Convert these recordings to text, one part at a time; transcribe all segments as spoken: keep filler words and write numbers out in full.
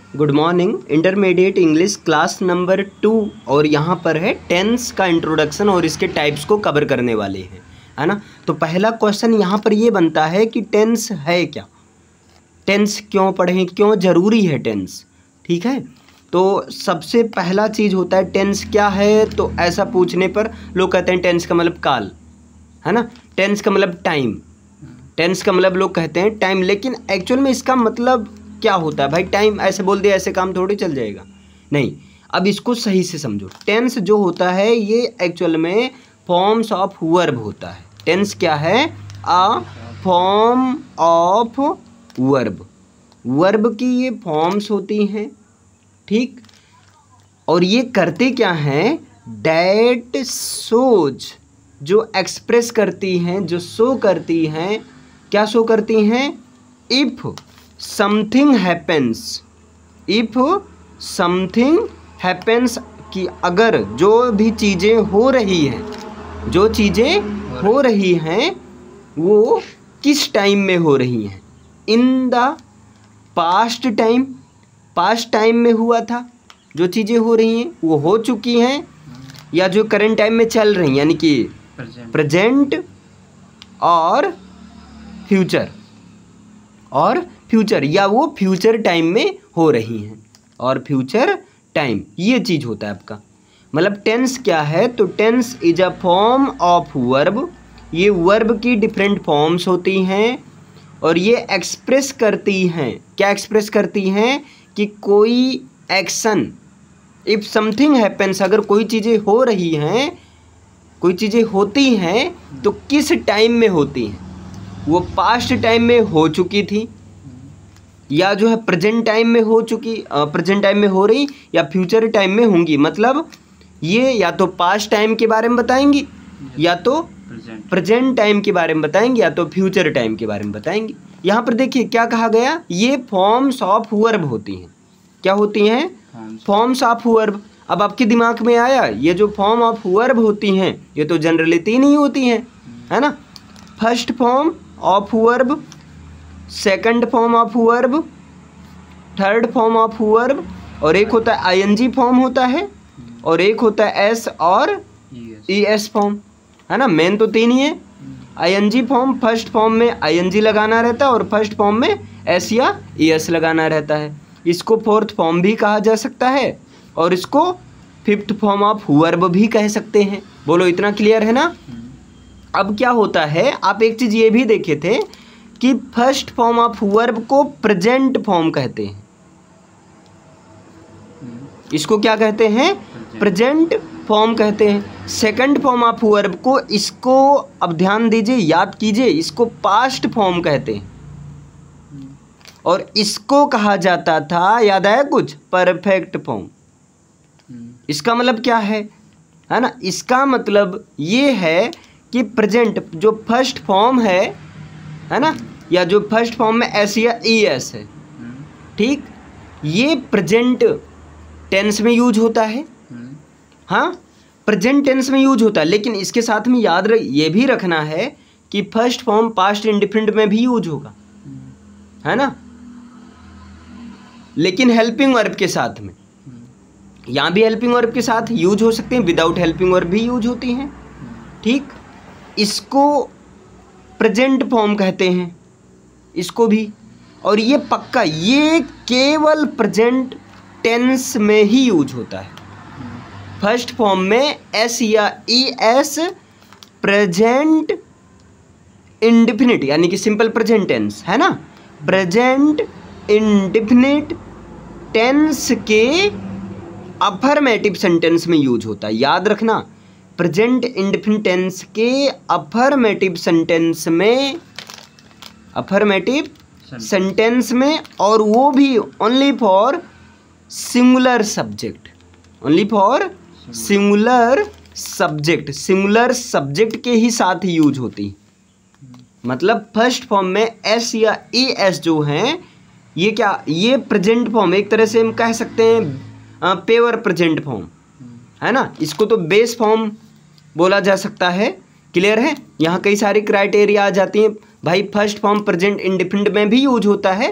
Good morning. Intermediate English class number two और यहाँ पर है टेंस का इंट्रोडक्शन और इसके टाइप्स को कवर करने वाले हैं, है ना। तो पहला क्वेश्चन यहाँ पर ये बनता है कि टेंस है क्या, टेंस क्यों पढ़ें, क्यों ज़रूरी है टेंस। ठीक है, तो सबसे पहला चीज़ होता है टेंस क्या है। तो ऐसा पूछने पर लोग कहते हैं टेंस का मतलब काल, है ना, टेंस का मतलब टाइम, टेंस का मतलब लोग कहते हैं टाइम। लेकिन एक्चुअल में इसका मतलब क्या होता है भाई? टाइम ऐसे बोल दिया ऐसे काम थोड़ी चल जाएगा, नहीं। अब इसको सही से समझो। टेंस जो होता है ये एक्चुअल में फॉर्म्स ऑफ वर्ब होता है। टेंस क्या है? A form of verb. Verb की ये फॉर्म्स होती हैं, ठीक। और ये करते क्या हैं? डैट शोज, जो एक्सप्रेस करती हैं, जो शो करती हैं, क्या शो करती हैं? If something happens, if something happens, कि अगर जो भी चीज़ें हो रही हैं, जो चीज़ें हो रही हैं वो किस टाइम में हो रही हैं? In the past time, past time में हुआ था जो चीज़ें हो रही हैं वो हो चुकी हैं, या जो करंट टाइम में चल रही हैं यानी कि प्रेजेंट और फ्यूचर, और फ्यूचर, या वो फ्यूचर टाइम में हो रही हैं, और फ्यूचर टाइम ये चीज़ होता है आपका। मतलब टेंस क्या है? तो tense is a form of verb. ये वर्ब की डिफरेंट फॉर्म्स होती हैं और ये एक्सप्रेस करती हैं, क्या एक्सप्रेस करती हैं? कि कोई एक्शन, इफ़ समथिंग हैपेंस, अगर कोई चीज़ें हो रही हैं, कोई चीज़ें होती हैं तो किस टाइम में होती हैं? वो पास्ट टाइम में हो चुकी थी, या जो है प्रेजेंट टाइम में हो चुकी, प्रेजेंट टाइम में हो रही, या फ्यूचर टाइम में होंगी। मतलब ये या तो पास्ट टाइम के बारे में बताएंगी, या तो प्रेजेंट टाइम के बारे में बताएंगी, या तो फ्यूचर टाइम के बारे में बताएंगी। यहाँ पर देखिए क्या कहा गया, ये फॉर्म्स ऑफ वर्ब होती हैं। क्या होती हैं? Forms of verb. अब आपके दिमाग में आया, ये जो फॉर्म ऑफ वर्ब होती हैं ये तो जनरली तीन ही होती हैं, है ना। First form of verb, second form of verb, third form of verb, और एक होता है आईएनजी फॉर्म होता है, और एक होता है एस और ईएस फॉर्म, है ना। मेन तो तीन ही है। आईएनजी फॉर्म, फर्स्ट फॉर्म में आईएनजी लगाना रहता है और फर्स्ट फॉर्म में एस या ईएस लगाना रहता है। इसको फोर्थ फॉर्म भी कहा जा सकता है और इसको फिफ्थ फॉर्म ऑफ वर्ब भी कह सकते हैं। बोलो इतना क्लियर है ना। अब क्या होता है, आप एक चीज़ ये भी देखे थे कि फर्स्ट फॉर्म ऑफ वर्ब को प्रेजेंट फॉर्म कहते हैं। इसको क्या कहते हैं? प्रेजेंट फॉर्म कहते हैं। सेकंड फॉर्म ऑफ वर्ब को, इसको अब ध्यान दीजिए, याद कीजिए, इसको पास्ट फॉर्म कहते हैं, और इसको कहा जाता था, याद आया कुछ? Perfect form. इसका मतलब क्या है, है ना। इसका मतलब ये है कि प्रेजेंट जो फर्स्ट फॉर्म है, है ना, या जो फर्स्ट फॉर्म में एस या ई एस है, ठीक, ये प्रेजेंट टेंस में यूज होता है। हाँ, प्रेजेंट टेंस में यूज होता है, लेकिन इसके साथ में याद रख ये भी रखना है कि फर्स्ट फॉर्म पास्ट इंडिफिनिट में भी यूज होगा, है ना, लेकिन हेल्पिंग वर्ब के साथ में। यहाँ भी हेल्पिंग वर्ब के साथ यूज हो सकते हैं, विदाउट हेल्पिंग वर्ब भी यूज होती हैं, ठीक। इसको प्रेजेंट फॉर्म कहते हैं, इसको भी। और ये पक्का, ये केवल प्रेजेंट टेंस में ही यूज होता है। फर्स्ट फॉर्म में एस या ई एस, प्रेजेंट इंडिफिनिट यानी कि सिंपल प्रेजेंट टेंस, है ना, प्रेजेंट इंडिफिनिट टेंस के अफर्मेटिव सेंटेंस में यूज होता है। याद रखना, प्रेजेंट इंडिफिनिट टेंस के अफर्मेटिव सेंटेंस में, अफर्मेटिव सेंटेंस में, और वो भी only for singular subject, only for singular subject, singular subject के ही साथ ही यूज होती। मतलब फर्स्ट फॉर्म में एस या ई एस जो हैं, ये क्या, ये प्रेजेंट फॉर्म, एक तरह से हम कह सकते हैं पेवर प्रेजेंट फॉर्म, है ना। इसको तो बेस फॉर्म बोला जा सकता है। क्लियर है। यहाँ कई सारी क्राइटेरिया आ जाती हैं भाई। फर्स्ट फॉर्म प्रेजेंट इंडिफिनिट में भी यूज होता है,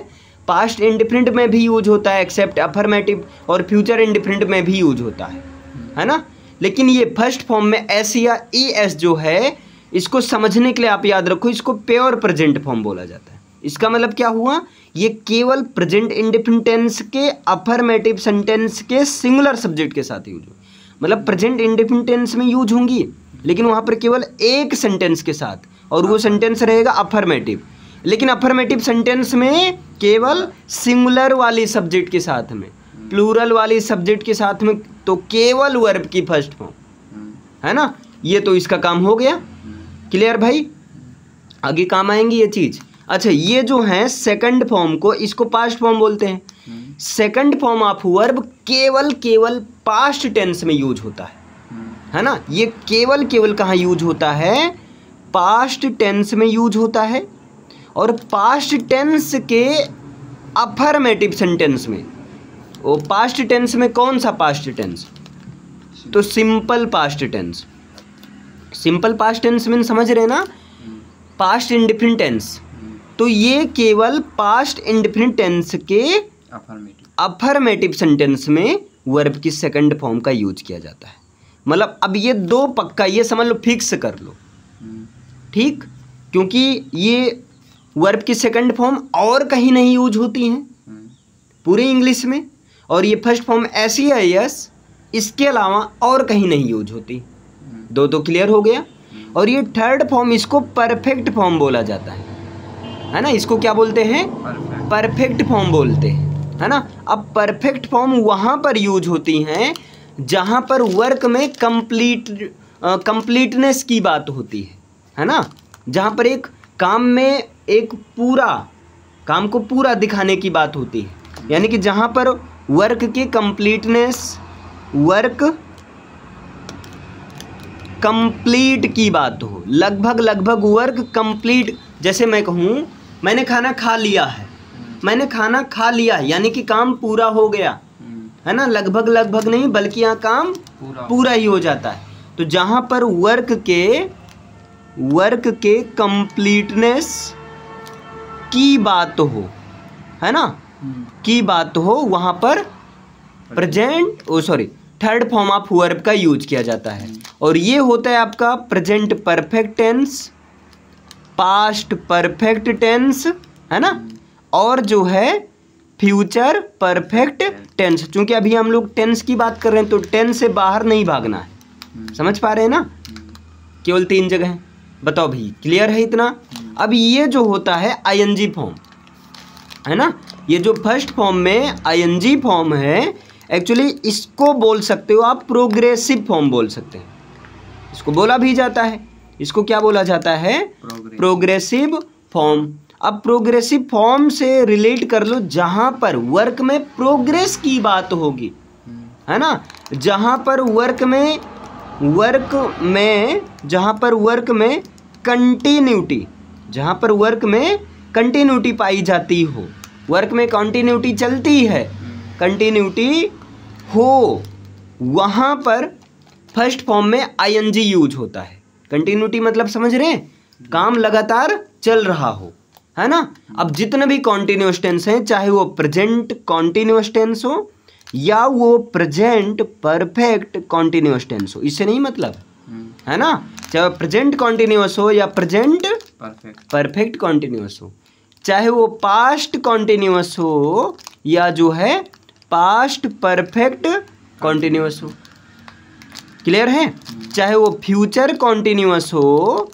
पास्ट इंडिफिनिट में भी यूज होता है एक्सेप्ट अफर्मेटिव, और फ्यूचर इंडिफिनिट में भी यूज होता है, है ना। लेकिन ये फर्स्ट फॉर्म में एस या ई एस जो है, इसको समझने के लिए आप याद रखो, इसको प्योर प्रेजेंट फॉर्म बोला जाता है। इसका मतलब क्या हुआ, ये केवल प्रेजेंट इंडिफिनिट टेंस के अफर्मेटिव सेंटेंस के सिंगुलर सब्जेक्ट के साथ यूज हो, मतलब प्रेजेंट इंडिफिनिट टेंस में यूज होंगी लेकिन वहाँ पर केवल एक सेंटेंस के साथ, और वो सेंटेंस रहेगा अफर्मेटिव। लेकिन अफर्मेटिव सेंटेंस में केवल सिंगुलर वाली सब्जेक्ट के साथ में, प्लूरल वाली सब्जेक्ट के साथ में तो केवल वर्ब की फर्स्ट फॉर्म, है ना। ये तो इसका काम हो गया, क्लियर भाई, आगे काम आएंगी ये चीज़। अच्छा, ये जो है सेकंड फॉर्म को, इसको पास्ट फॉर्म बोलते हैं। सेकंड फॉर्म ऑफ वर्ब केवल केवल पास्ट टेंस में यूज होता है, है ना। ये केवल केवल कहाँ यूज होता है, पास्ट टेंस में यूज होता है, और पास्ट टेंस के अफर्मेटिव सेंटेंस में। वो पास्ट टेंस में कौन सा पास्ट टेंस, तो simple past tense. Simple past tense में समझ रहे ना, पास्ट इंडिफिनिट टेंस, तो ये केवल पास्ट इंडिफिनिट टेंस के अफर्मेटिव सेंटेंस में वर्ब की सेकंड फॉर्म का यूज किया जाता है। मतलब अब ये दो पक्का ये समझ लो, फिक्स कर लो, ठीक, क्योंकि ये वर्ब की सेकंड फॉर्म और कहीं नहीं यूज होती हैं पूरे इंग्लिश में, और ये फर्स्ट फॉर्म ऐसी है यस, इसके अलावा और कहीं नहीं यूज होती। दो तो क्लियर हो गया। और ये थर्ड फॉर्म, इसको परफेक्ट फॉर्म बोला जाता है, है ना। इसको क्या बोलते हैं, परफेक्ट फॉर्म बोलते हैं, है ना। अब परफेक्ट फॉर्म वहाँ पर यूज होती हैं जहाँ पर वर्क में कंप्लीट कंप्लीटनेस की बात होती है, है ना। जहाँ पर एक काम में एक पूरा काम को पूरा दिखाने की बात होती है, यानी कि जहाँ पर वर्क की कंप्लीटनेस, वर्क कंप्लीट की बात हो, लगभग लगभग वर्क कंप्लीट। जैसे मैं कहूँ मैंने खाना खा लिया है, मैंने खाना खा लिया है यानी कि काम पूरा हो गया, है ना। लगभग लगभग नहीं बल्कि यहाँ काम पूरा, पूरा ही हो जाता है। तो जहाँ पर वर्क के वर्क के कंप्लीटनेस की बात हो, है ना, की बात हो, वहाँ पर present oh sorry third form of verb का यूज किया जाता है। और ये होता है आपका present perfect tense, past perfect tense, है ना, और जो है फ्यूचर परफेक्ट टेंस। चूंकि अभी हम लोग टेंस की बात कर रहे हैं तो टेंस से बाहर नहीं भागना है, समझ पा रहे हैं ना। केवल तीन जगह हैं, बताओ भाई क्लियर है इतना। अब ये जो होता है आईएनजी फॉर्म, है ना, ये जो फर्स्ट फॉर्म में आईएनजी फॉर्म है, एक्चुअली इसको बोल सकते हो आप प्रोग्रेसिव फॉर्म बोल सकते हैं। इसको बोला भी जाता है, इसको क्या बोला जाता है, प्रोग्रेसिव फॉर्म। अब प्रोग्रेसिव फॉर्म से रिलेट कर लो जहाँ पर वर्क में प्रोग्रेस की बात होगी, है ना। जहाँ पर वर्क में वर्क में जहाँ पर वर्क में कंटिन्यूटी, जहाँ पर वर्क में कंटिन्यूटी पाई जाती हो, वर्क में कंटिन्यूटी चलती है, कंटिन्यूटी हो, वहाँ पर फर्स्ट फॉर्म में आईएनजी यूज होता है। कंटिन्यूटी मतलब समझ रहे हैं, काम लगातार चल रहा हो, है ना। अब जितने भी कॉन्टिन्यूअस टेंस हैं, चाहे वो प्रेजेंट कॉन्टिन्यूअस टेंस हो या वो प्रेजेंट परफेक्ट कॉन्टिन्यूअस टेंस हो, इससे नहीं मतलब, है ना। चाहे प्रेजेंट कॉन्टिन्यूअस हो या प्रेजेंट परफेक्ट कॉन्टिन्यूअस हो, चाहे वो पास्ट कॉन्टिन्यूअस हो या जो है पास्ट परफेक्ट कॉन्टिन्यूअस हो, क्लियर है। चाहे वो फ्यूचर कॉन्टिन्यूअस हो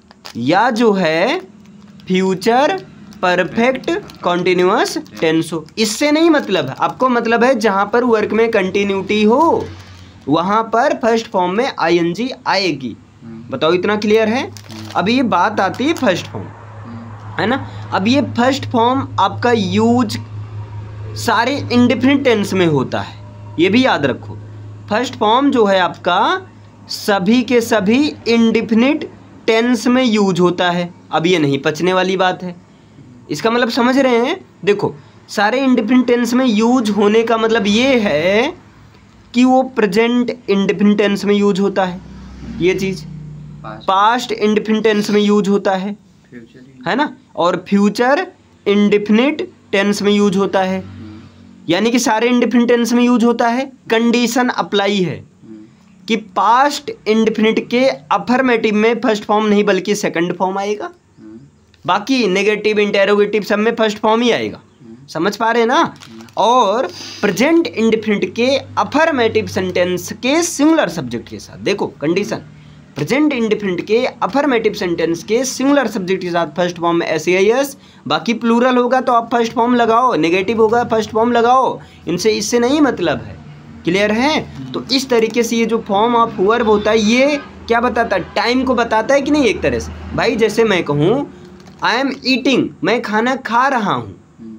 या जो है फ्यूचर परफेक्ट कॉन्टिन्यूअस टेंस हो, इससे नहीं मतलब है। आपको मतलब है जहाँ पर वर्क में कंटिन्यूटी हो वहाँ पर फर्स्ट फॉर्म में आईएनजी आएगी। बताओ इतना क्लियर है। अब ये बात आती है फर्स्ट फॉर्म, है ना। अब ये फर्स्ट फॉर्म आपका यूज सारे इंडिफिनिट टेंस में होता है, ये भी याद रखो। फर्स्ट फॉर्म जो है आपका सभी के सभी इंडिफिनिट टेंस में यूज होता है। अब ये नहीं पचने वाली बात है, इसका मतलब समझ रहे हैं। देखो सारे इंडिफिनिट टेंस में यूज होने का मतलब ये है कि वो प्रेजेंट इंडिफिनिट टेंस में यूज होता है, ये चीज़ पास्ट इंडिफिनिट टेंस में यूज होता है, है ना, और फ्यूचर इंडिफिनिट टेंस में यूज होता है, यानी कि सारे इंडिफिनिट टेंस में यूज होता है। कंडीशन अप्लाई है कि पास्ट इंडिफिनिट के अफर्मेटिव में फर्स्ट फॉर्म नहीं बल्कि सेकंड फॉर्म आएगा, बाकी नेगेटिव इंटेरोगेटिव सब में फर्स्ट फॉर्म ही आएगा। समझ पा रहे हैं ना। और प्रेजेंट इंडिफिनिट के अफर्मेटिव सेंटेंस के सिंगुलर सब्जेक्ट के साथ, देखो कंडीशन, प्रेजेंट इंडिफिनिट के अफर्मेटिव सेंटेंस के सिंगुलर सब्जेक्ट के साथ फर्स्ट फॉर्म में एस ए आई एस, बाकी प्लूरल होगा तो आप फर्स्ट फॉर्म लगाओ, नेगेटिव होगा फर्स्ट फॉर्म लगाओ, इनसे इससे नहीं मतलब है। क्लियर है। तो इस तरीके से ये जो फॉर्म ऑफ वर्ब होता है ये क्या बताता है, टाइम को बताता है कि नहीं एक तरह से। भाई जैसे मैं कहूँ आई एम ईटिंग, मैं खाना खा रहा हूँ।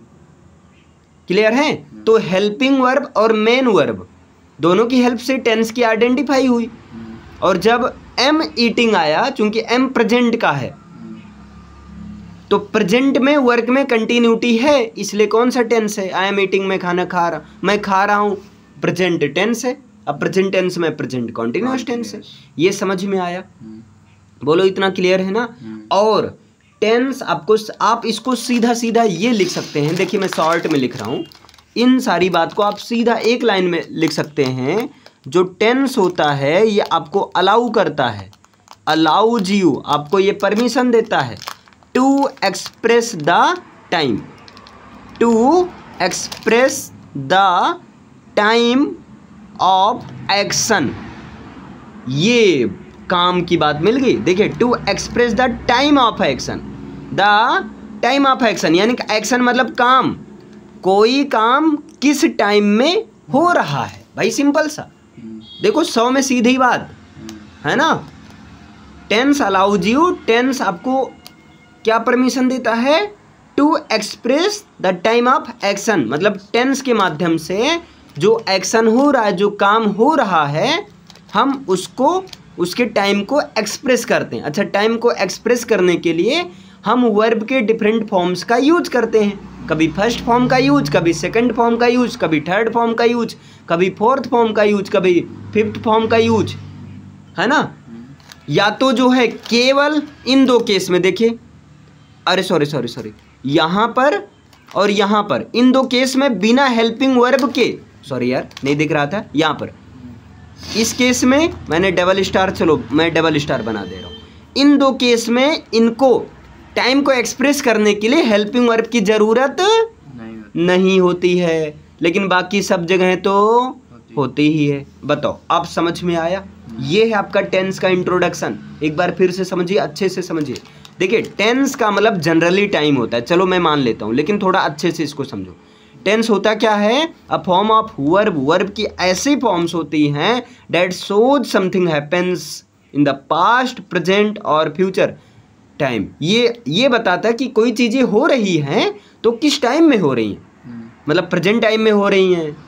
क्लियर है। तो हेल्पिंग वर्ब और मेन वर्ब दोनों की हेल्प से टेंस की आइडेंटिफाई हुई। और जब एम ईटिंग आया, चूंकि एम प्रेजेंट का है तो प्रेजेंट में वर्क में कंटिन्यूटी है, इसलिए कौन सा टेंस है, आई एम ईटिंग, मैं खाना खा रहा, मैं खा रहा हूँ, प्रेजेंट टेंस है। अब प्रेजेंट टेंस में प्रेजेंट कॉन्टिन्यूअस टेंस है। ये समझ में आया, बोलो इतना क्लियर है ना। और टेंस आपको, आप इसको सीधा सीधा ये लिख सकते हैं, देखिए मैं शॉर्ट में लिख रहा हूँ, इन सारी बात को आप सीधा एक लाइन में लिख सकते हैं। जो टेंस होता है ये आपको अलाउ करता है, अलाउज यू, आपको ये परमिशन देता है to express the time, to express the time of action. ये काम की बात मिल गई। देखिए to express the time of action, the time of action यानी कि एक्शन मतलब काम, कोई काम किस टाइम में हो रहा है। भाई सिंपल सा, देखो सौ में सीधी बात है ना। टेंस अलाउज यू, टेंस आपको क्या परमिशन देता है, to express the time of action, मतलब टेंस के माध्यम से जो एक्शन हो रहा है, जो काम हो रहा है, हम उसको, उसके टाइम को एक्सप्रेस करते हैं। अच्छा, टाइम को एक्सप्रेस करने के लिए हम वर्ब के डिफरेंट फॉर्म्स का यूज करते हैं, कभी फर्स्ट फॉर्म का यूज, कभी सेकंड फॉर्म का यूज, कभी थर्ड फॉर्म का यूज, कभी फोर्थ फॉर्म का यूज, कभी फिफ्थ फॉर्म का यूज, है ना। या तो जो है केवल इन दो केस में, देखिए, अरे सॉरी सॉरी सॉरी यहाँ पर और यहाँ पर, इन दो केस में बिना हेल्पिंग वर्ब के, सॉरी यार नहीं दिख रहा था यहाँ पर, इस केस में मैंने डबल स्टार, चलो मैं डबल स्टार बना दे रहा हूँ। इन दो केस में इनको टाइम को एक्सप्रेस करने के लिए हेल्पिंग वर्ब की ज़रूरत नहीं, नहीं होती है, लेकिन बाकी सब जगह तो होती, होती ही है। बताओ, आप समझ में आया। ये है आपका टेंस का इंट्रोडक्शन। एक बार फिर से समझिए, अच्छे से समझिए। देखिए टेंस का मतलब जनरली टाइम होता है, चलो मैं मान लेता हूँ, लेकिन थोड़ा अच्छे से इसको समझो। टेंस होता क्या है, a form of verb, verb की ऐसी फॉर्म्स होती हैं that shows something happens in the past, present और फ्यूचर टाइम। ये ये बताता है कि कोई चीज़ें हो रही हैं तो किस टाइम में हो रही हैं, मतलब प्रेजेंट टाइम में हो रही हैं,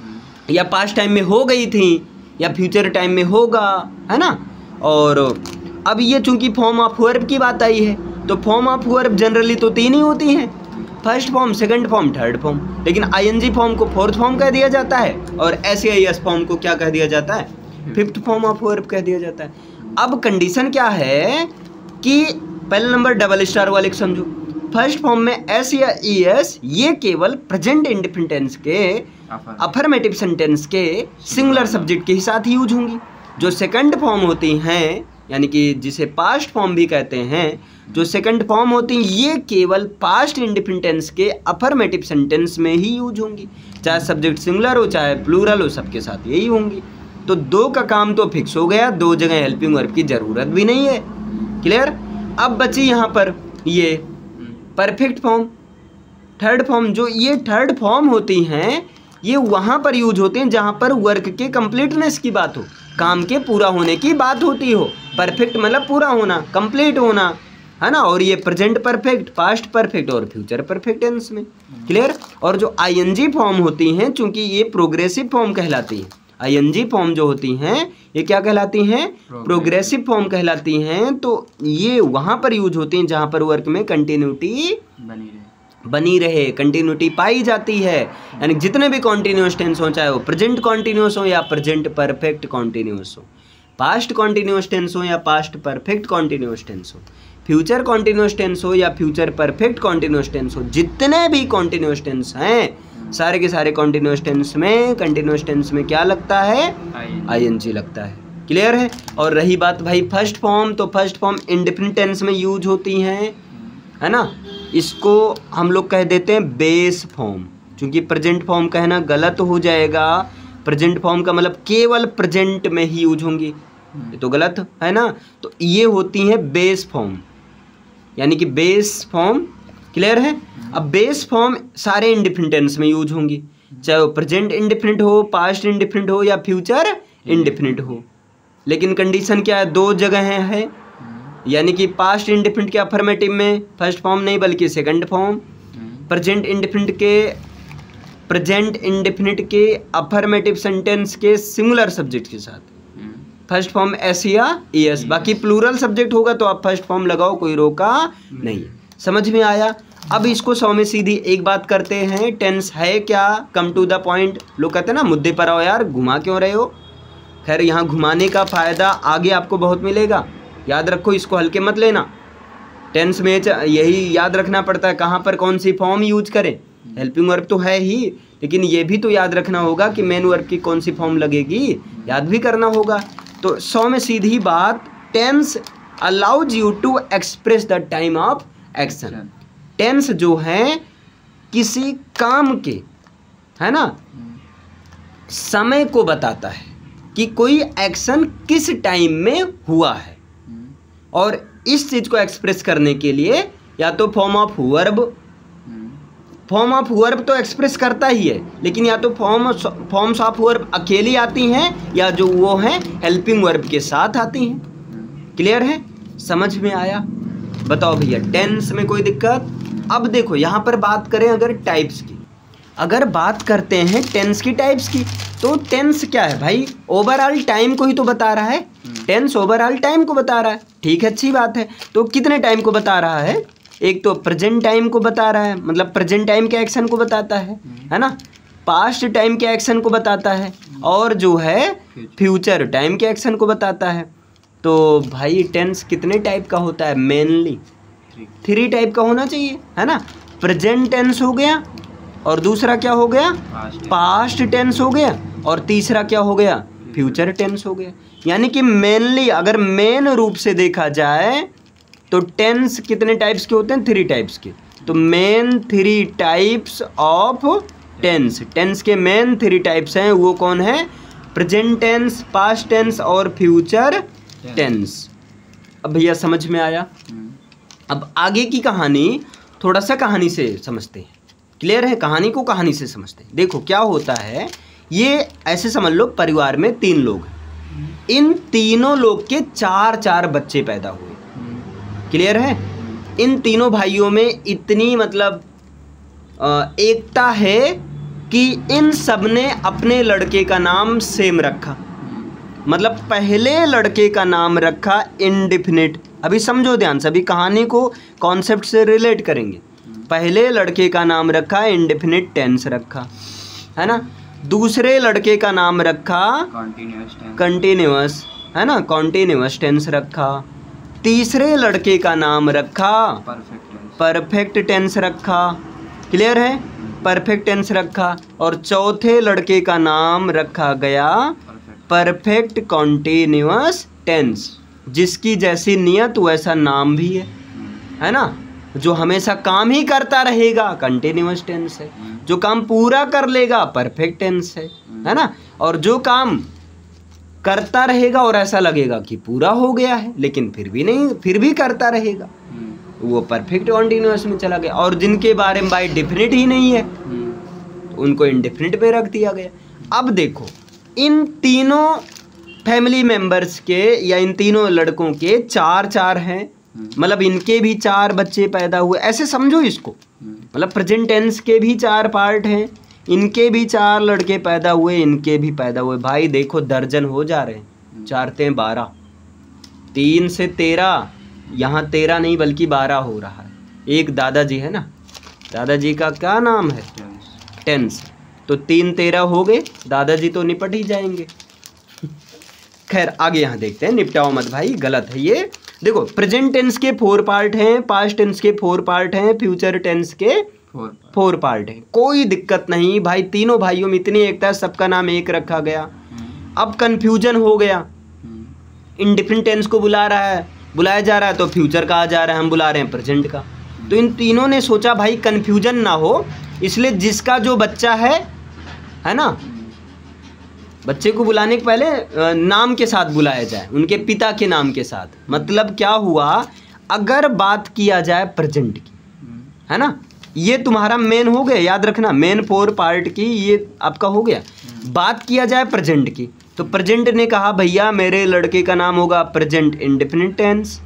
या पास्ट टाइम में हो गई थी, या फ्यूचर टाइम में होगा, है ना। और अब ये चूंकि फॉर्म ऑफ वर्ब की बात आई है, तो फॉर्म ऑफ वर्ब जनरली तो तीन ही होती हैं, first form, second form, third form. लेकिन आईएनजी फॉर्म को फोर्थ फॉर्म कह दिया जाता है, और एसएआईएस फॉर्म को क्या कह दिया जाता है, फिफ्थ फॉर्म ऑफ वर्ब कह दिया जाता है। अब कंडीशन क्या है कि पहले नंबर डबल स्टार वाले को समझो। फर्स्ट फॉर्म में एस या ई एस ये केवल प्रेजेंट इंडिफिनिट टेंस के, अफर्मेटिव सेंटेंस के सिंगुलर सब्जेक्ट के ही साथ यूज होंगी। जो सेकंड फॉर्म होती हैं, यानी कि जिसे पास्ट फॉर्म भी कहते हैं, जो सेकंड फॉर्म होती हैं ये केवल पास्ट इंडिफिनिट टेंस के अफर्मेटिव सेंटेंस में ही यूज होंगी, चाहे सब्जेक्ट सिंगुलर हो चाहे प्लूरल हो, सबके साथ यही होंगी। तो दो का काम तो फिक्स हो गया, दो जगह हेल्पिंग वर्ब की ज़रूरत भी नहीं है। क्लियर। अब बची यहाँ पर ये परफेक्ट फॉर्म, थर्ड फॉर्म। जो ये थर्ड फॉर्म होती हैं ये वहाँ पर यूज होते हैं जहाँ पर वर्क के कंप्लीटनेस की बात हो, काम के पूरा होने की बात होती हो। परफेक्ट मतलब पूरा होना, कंप्लीट होना, है ना। और ये प्रेजेंट परफेक्ट, पास्ट परफेक्ट और फ्यूचर परफेक्ट टेंस में। क्लियर। और जो आईएनजी फॉर्म होती हैं, चूंकि ये प्रोग्रेसिव फॉर्म कहलाती हैं, आईएनजी फॉर्म जो होती हैं ये क्या कहलाती हैं, प्रोग्रेसिव फॉर्म कहलाती हैं। तो ये वहाँ पर यूज होती हैं जहाँ पर वर्क में कंटिन्यूटी बनी रहे, बनी रहे कंटिन्यूटी पाई जाती है। यानी जितने भी कॉन्टिन्यूस टेंस हो, चाहे वो प्रेजेंट कॉन्टिन्यूस हो या प्रेजेंट परफेक्ट कॉन्टिन्यूस हो, पास्ट कॉन्टिन्यूस टेंस हो या पास्ट परफेक्ट कॉन्टिन्यूस टेंस हो, फ्यूचर कॉन्टिन्यूस टेंस हो या फ्यूचर परफेक्ट कॉन्टिन्यूस टेंस हो, जितने भी कॉन्टिन्यूस टेंस हैं सारे के सारे कॉन्टिन्यूस टेंस में कंटिन्यूस टेंस में क्या लगता है, आईएनजी लगता है। क्लियर है। और रही बात भाई फर्स्ट फॉर्म, तो फर्स्ट फॉर्म इंडेफिनिट टेंस में यूज होती हैं, है ना। इसको हम लोग कह देते हैं बेस फॉर्म, क्योंकि प्रेजेंट फॉर्म कहना गलत हो जाएगा। प्रेजेंट फॉर्म का मतलब केवल प्रेजेंट में ही यूज होंगी, ये तो गलत है ना। तो ये होती हैं बेस फॉर्म, यानी कि बेस फॉर्म। क्लियर है। अब बेस फॉर्म सारे इंडेफिनिट टेंस में यूज होंगी, चाहे वो प्रेजेंट इंडेफिनिट हो, पास्ट इंडेफिनिट हो या फ्यूचर इंडेफिनिट हो। लेकिन कंडीशन क्या है, दो जगह है, है। यानी कि पास्ट इंडेफिनिट के अफर्मेटिव में फर्स्ट फॉर्म नहीं बल्कि सेकंड फॉर्म, प्रेजेंट इंडेफिनिट के प्रेजेंट इंडेफिनिट के अफर्मेटिव सेंटेंस के सिंगुलर सब्जेक्ट के साथ फर्स्ट फॉर्म एस या एस। बाकी प्लूरल सब्जेक्ट होगा तो आप फर्स्ट फॉर्म लगाओ, कोई रोका नहीं। समझ में आया। अब इसको सौ में सीधी एक बात करते हैं, टेंस है क्या, कम टू द पॉइंट। लोग कहते हैं ना मुद्दे पर आओ यार, घुमा क्यों रहे हो। खैर यहाँ घुमाने का फ़ायदा आगे आपको बहुत मिलेगा, याद रखो, इसको हल्के मत लेना। टेंस में यही याद रखना पड़ता है कहाँ पर कौन सी फॉर्म यूज करें। हेल्पिंग वर्ब तो है ही, लेकिन ये भी तो याद रखना होगा कि मेन वर्ब की कौन सी फॉर्म लगेगी, याद भी करना होगा। तो सौ में सीधी बात, tense allows you to express the time of action. Tense जो है किसी काम के, है ना, समय को बताता है कि कोई एक्शन किस टाइम में हुआ है। और इस चीज को एक्सप्रेस करने के लिए या तो form of verb, form of verb तो एक्सप्रेस करता ही है, लेकिन या तो फॉर्म फॉर्म्स ऑफ वर्ब अकेली आती हैं या जो वो हैं हेल्पिंग वर्ब के साथ आती हैं। क्लियर है, समझ में आया। बताओ भैया टेंस में कोई दिक्कत। अब देखो यहाँ पर बात करें अगर टाइप्स की, अगर बात करते हैं टेंस की टाइप्स की, तो टेंस क्या है भाई, ओवरऑल टाइम को ही तो बता रहा है। टेंस ओवरऑल टाइम को बता रहा है, ठीक है, अच्छी बात है। तो कितने टाइम को बता रहा है, एक तो प्रेजेंट टाइम को बता रहा है, मतलब प्रेजेंट टाइम के एक्शन को बताता है, है ना। पास्ट टाइम के एक्शन को बताता है, और जो है फ्यूचर टाइम के एक्शन को बताता है। तो भाई टेंस कितने टाइप का होता है, मेनली थ्री टाइप का होना चाहिए, है ना। प्रेजेंट टेंस हो गया, और दूसरा क्या हो गया, पास्ट टेंस हो गया, और तीसरा क्या हो गया, फ्यूचर टेंस हो गया। यानी कि मेनली अगर मेन रूप से देखा जाए तो टेंस कितने टाइप्स के होते हैं, थ्री टाइप्स के। तो main three types of tense, tense के मेन थ्री टाइप्स हैं, वो कौन है, प्रेजेंट टेंस, पास्ट टेंस और फ्यूचर टेंस। अब भैया समझ में आया। अब आगे की कहानी थोड़ा सा कहानी से समझते हैं। क्लियर है, कहानी को कहानी से समझते हैं। देखो क्या होता है, ये ऐसे समझ लो परिवार में तीन लोग हैं, इन तीनों लोग के चार चार बच्चे पैदा हुए। क्लियर है, इन तीनों भाइयों में इतनी मतलब एकता है कि इन सब ने अपने लड़के का नाम सेम रखा। मतलब पहले लड़के का नाम रखा इंडेफिनिट। अभी समझो ध्यान से, अभी कहानी को कॉन्सेप्ट से रिलेट करेंगे। पहले लड़के का नाम रखा इंडेफिनिट टेंस रखा, है ना। दूसरे लड़के का नाम रखा कंटिन्यूअस, है ना, कॉन्टिन्यूअस टेंस रखा। तीसरे लड़के का नाम रखा परफेक्ट टेंस रखा। क्लियर है, परफेक्ट टेंस रखा। और चौथे लड़के का नाम रखा गया परफेक्ट कॉन्टिन्यूअस टेंस, जिसकी जैसी नियत वैसा नाम भी है, है ना। जो हमेशा काम ही करता रहेगा कंटिन्यूअस टेंस है, जो काम पूरा कर लेगा परफेक्ट टेंस है, है ना। और जो काम करता रहेगा और ऐसा लगेगा कि पूरा हो गया है लेकिन फिर भी नहीं, फिर भी करता रहेगा, वो परफेक्ट कॉन्टिन्यूअस में चला गया। और जिनके बारे में बाय डेफिनेट ही नहीं है तो उनको इनडेफिनिट पे रख दिया गया। अब देखो इन तीनों फैमिली मेंबर्स के या इन तीनों लड़कों के चार चार हैं, मतलब इनके भी चार बच्चे पैदा हुए, ऐसे समझो इसको। मतलब प्रेजेंट टेंस के भी चार पार्ट हैं, इनके भी चार लड़के पैदा हुए, इनके भी पैदा हुए। भाई देखो दर्जन हो जा रहे हैं, चार ते बारह, तीन से तेरह, यहाँ तेरह नहीं बल्कि बारह हो रहा है। एक दादाजी है ना, दादाजी का क्या नाम है, टेंस, तो तीन तेरह हो गए, दादाजी तो निपट ही जाएंगे। खैर आगे यहाँ देखते हैं, निपटाओ मत भाई, गलत है ये। देखो प्रेजेंट टेंस के फोर पार्ट हैं, पास्ट टेंस के फोर पार्ट हैं, फ्यूचर टेंस के फोर फोर पार्ट हैं। कोई दिक्कत नहीं भाई, तीनों भाइयों में इतनी एकता है, सबका नाम एक रखा गया। अब कन्फ्यूजन हो गया, इंडिफिनिट टेंस को बुला रहा है, बुलाया जा रहा है तो फ्यूचर कहा जा रहा है, हम बुला रहे हैं प्रेजेंट का। तो इन तीनों ने सोचा भाई कन्फ्यूजन ना हो, इसलिए जिसका जो बच्चा है है ना, बच्चे को बुलाने के पहले नाम के साथ बुलाया जाए, उनके पिता के नाम के साथ। मतलब क्या हुआ, अगर बात किया जाए प्रेजेंट की, है ना, ये तुम्हारा मेन हो गया, याद रखना मेन फोर पार्ट की ये आपका हो गया। बात किया जाए प्रेजेंट की, तो प्रेजेंट ने कहा भैया मेरे लड़के का नाम होगा present indefinite tense,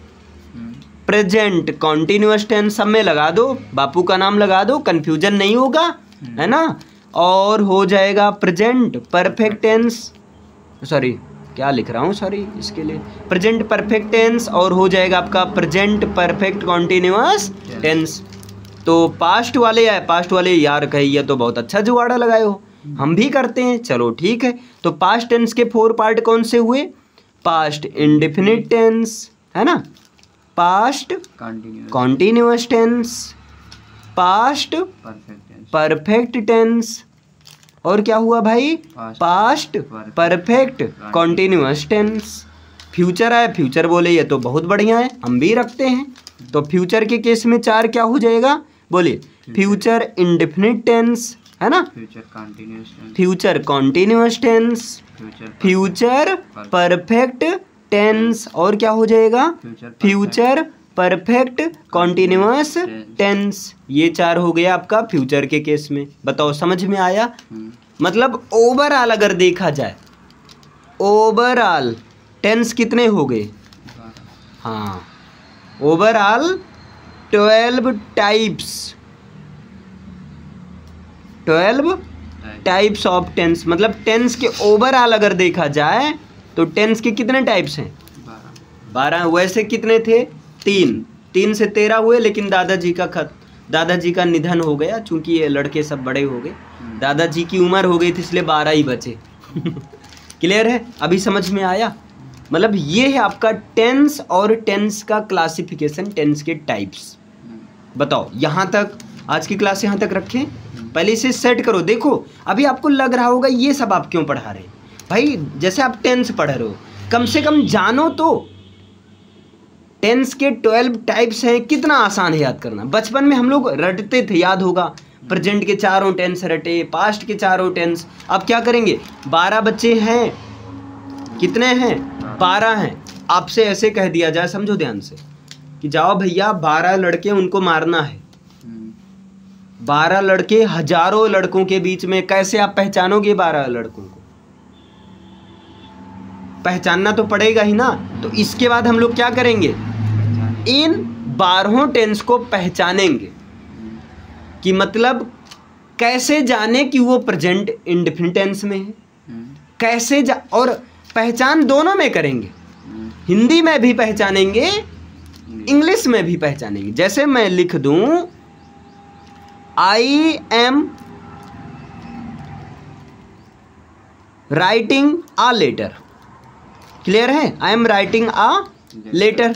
present continuous tense, सब में लगा दो, बापू का नाम लगा दो, कन्फ्यूजन नहीं होगा, है ना। और हो जाएगा प्रेजेंट परफेक्ट टेंस, सॉरी क्या लिख रहा हूँ, सॉरी इसके लिए, प्रेजेंट परफेक्ट टेंस, और हो जाएगा आपका प्रेजेंट परफेक्ट कॉन्टिन्यूअस टेंस। तो पास्ट वाले आए, पास्ट वाले यार कहिए तो बहुत अच्छा जुगाड़ा लगाए हो, हम भी करते हैं, चलो ठीक है। तो पास्ट टेंस के फोर पार्ट कौन से हुए, पास्ट इंडेफिनिट टेंस, है ना, past continuous tense, past perfect tense, और क्या हुआ भाई, past perfect continuous tense. Future है, फ्यूचर बोले ये तो बहुत बढ़िया है, हम भी रखते हैं। तो फ्यूचर के केस में चार क्या हो जाएगा, बोलिए, फ्यूचर इंडेफिनिट टेंस, है ना, future continuous tense, future perfect tense, और क्या हो जाएगा, फ्यूचर परफेक्ट कॉन्टिन्यूअस टेंस। ये चार हो गया आपका फ्यूचर के केस में। बताओ समझ में आया। मतलब ओवरऑल अगर देखा जाए, ओवरऑल टेंस कितने हो गए, हाँ, overall twelve types, twelve types of tense. मतलब टेंस के ओवरऑल अगर देखा जाए तो टेंस के कितने टाइप्स हैं, बारह। वैसे कितने थे, तीन, तीन से तेरह हुए, लेकिन दादाजी का खत दादाजी का निधन हो गया, चूंकि ये लड़के सब बड़े हो गए, दादाजी की उम्र हो गई थी, इसलिए बारह ही बचे। क्लियर है, अभी समझ में आया। मतलब ये है आपका टेंस और टेंस का क्लासिफिकेशन, टेंस के टाइप्स। बताओ यहाँ तक आज की क्लास यहाँ तक रखें, पहले इसे सेट करो। देखो अभी आपको लग रहा होगा ये सब आप क्यों पढ़ा रहे हैं भाई, जैसे आप टेंस पढ़ रहे हो, कम से कम जानो तो टेंस के ट्वेल्व टाइप्स हैं। कितना आसान है याद करना, बचपन में हम लोग रटते थे, याद होगा, प्रेजेंट के चारों टेंस रटे, पास्ट के चारों टेंस। अब क्या करेंगे, बारह बच्चे हैं, कितने हैं, बारह हैं। आपसे ऐसे कह दिया जाए, समझो ध्यान से, कि जाओ भैया बारह लड़के उनको मारना है, बारह लड़के हजारों लड़कों के बीच में, कैसे आप पहचानोगे बारह लड़कों को, पहचानना तो पड़ेगा ही ना। तो इसके बाद हम लोग क्या करेंगे, इन बारहों टेंस को पहचानेंगे, कि मतलब कैसे जाने कि वो प्रेजेंट इंडेफिनिट टेंस में है, कैसे जा, और पहचान दोनों में करेंगे, हिंदी में भी पहचानेंगे, इंग्लिश में भी पहचानेंगे। जैसे मैं लिख दूं, I am writing a letter, clear है, I am writing a letter,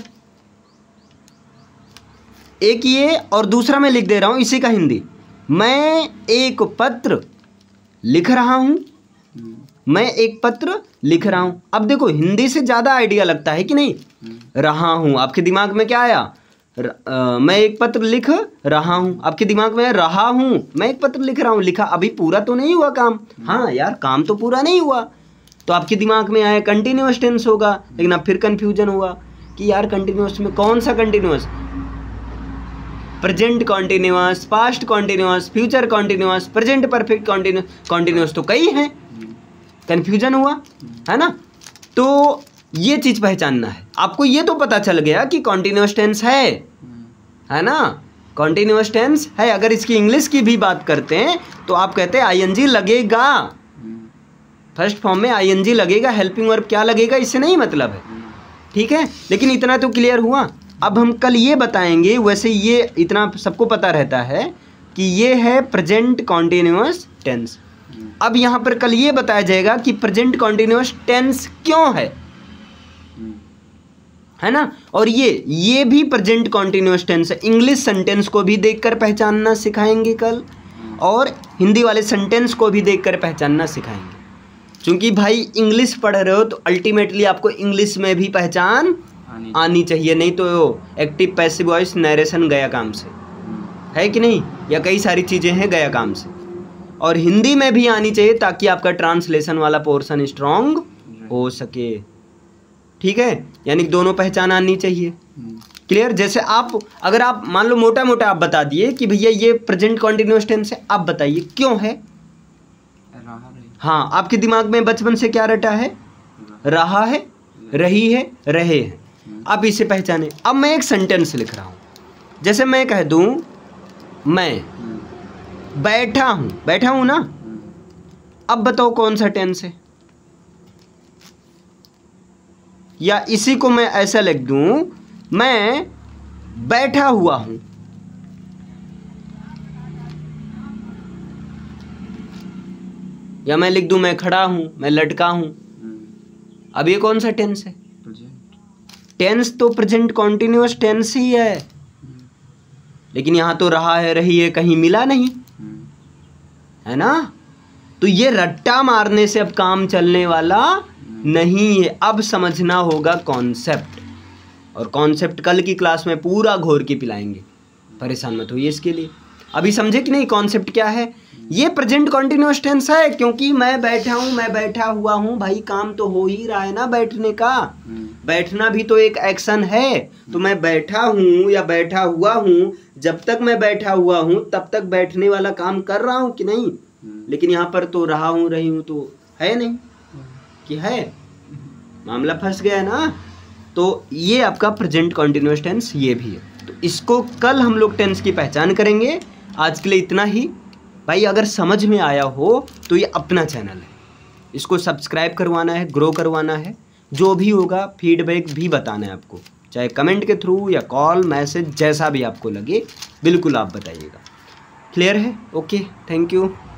एक ये, और दूसरा मैं लिख दे रहा हूं इसी का हिंदी, मैं एक पत्र लिख रहा हूं, मैं एक पत्र लिख रहा हूं। अब देखो हिंदी से ज्यादा आइडिया लगता है कि नहीं, रहा हूं, आपके दिमाग में क्या आया, र, आ, मैं एक पत्र लिख रहा हूं, आपके दिमाग में रहा हूं, मैं एक पत्र लिख रहा हूं, लिखा अभी पूरा तो नहीं हुआ काम, हाँ यार काम तो पूरा नहीं हुआ, तो आपके दिमाग में आया कंटिन्यूअस टेंस होगा। लेकिन अब फिर कंफ्यूजन हुआ कि यार कंटिन्यूअस में कौन सा continuous, present continuous, past continuous, future continuous, present perfect continuous, continuous तो कई हैं, कंफ्यूजन हुआ है ना। तो ये चीज पहचानना है आपको। ये तो पता चल गया कि कॉन्टिन्यूअस टेंस है है ना, कॉन्टिन्यूअस टेंस है। अगर इसकी इंग्लिश की भी बात करते हैं तो आप कहते हैं आईएनजी लगेगा, फर्स्ट फॉर्म में आईएनजी लगेगा, हेल्पिंग वर्ब क्या लगेगा इससे नहीं मतलब है, ठीक है। लेकिन इतना तो क्लियर हुआ। अब हम कल ये बताएंगे, वैसे ये इतना सबको पता रहता है कि ये है प्रेजेंट कॉन्टिन्यूअस टेंस। अब यहाँ पर कल ये बताया जाएगा कि प्रेजेंट कॉन्टिन्यूअस टेंस क्यों है, है ना। और ये ये भी प्रेजेंट कॉन्टिन्यूअस टेंस है। इंग्लिश सेंटेंस को भी देखकर पहचानना सिखाएंगे कल, और हिंदी वाले सेंटेंस को भी देखकर पहचानना सिखाएंगे। क्योंकि भाई इंग्लिश पढ़ रहे हो तो अल्टीमेटली आपको इंग्लिश में भी पहचान आनी, आनी चाहिए, नहीं तो एक्टिव पैसिव वॉइस नरेशन गया काम से, है कि नहीं, या कई सारी चीज़ें हैं गया काम से। और हिंदी में भी आनी चाहिए ताकि आपका ट्रांसलेशन वाला पोर्शन स्ट्रांग हो सके, ठीक है। यानी दोनों पहचान आनी चाहिए। क्लियर। जैसे आप अगर आप मान लो मोटा मोटा आप बता दिए कि भैया ये प्रेजेंट कॉन्टिन्यूअस टेंस है, आप बताइए क्यों है। हाँ, आपके दिमाग में बचपन से क्या रटा है, रहा है, रही है, रहे हैं। आप इसे पहचाने। अब मैं एक सेंटेंस लिख रहा हूँ, जैसे मैं कह दूँ मैं बैठा हूँ, बैठा हूँ ना, अब बताओ कौन सा टेंस है। या इसी को मैं ऐसा लिख दूं मैं बैठा हुआ हूं, या मैं लिख दूं मैं खड़ा हूं, मैं लटका हूं। अब ये कौन सा टेंस है, टेंस तो प्रेजेंट कॉन्टिन्यूअस टेंस ही है, लेकिन यहां तो रहा है, रही है, कहीं मिला नहीं, है ना। तो ये रट्टा मारने से अब काम चलने वाला नहीं है। अब समझना होगा कॉन्सेप्ट, और कॉन्सेप्ट कल की क्लास में पूरा घोर के पिलाएंगे, परेशान मत होइए इसके लिए। अभी समझे कि नहीं कॉन्सेप्ट क्या है। ये प्रेजेंट कॉन्टिन्यूअस टेंस है क्योंकि मैं बैठा हूँ, मैं बैठा हुआ हूँ, भाई काम तो हो ही रहा है ना बैठने का, बैठना भी तो एक एक्शन है। तो मैं बैठा हूँ या बैठा हुआ हूँ, जब तक मैं बैठा हुआ हूँ तब तक बैठने वाला काम कर रहा हूँ कि नहीं। लेकिन यहाँ पर तो रहा हूँ, रही हूँ तो है नहीं कि है, मामला फंस गया ना। तो ये आपका प्रेजेंट कॉन्टिन्यूअस टेंस ये भी है। तो इसको कल हम लोग टेंस की पहचान करेंगे। आज के लिए इतना ही। भाई अगर समझ में आया हो तो ये अपना चैनल है, इसको सब्सक्राइब करवाना है, ग्रो करवाना है, जो भी होगा फीडबैक भी बताना है आपको, चाहे कमेंट के थ्रू या कॉल मैसेज, जैसा भी आपको लगे बिल्कुल आप बताइएगा। क्लियर है। Okay, thank you.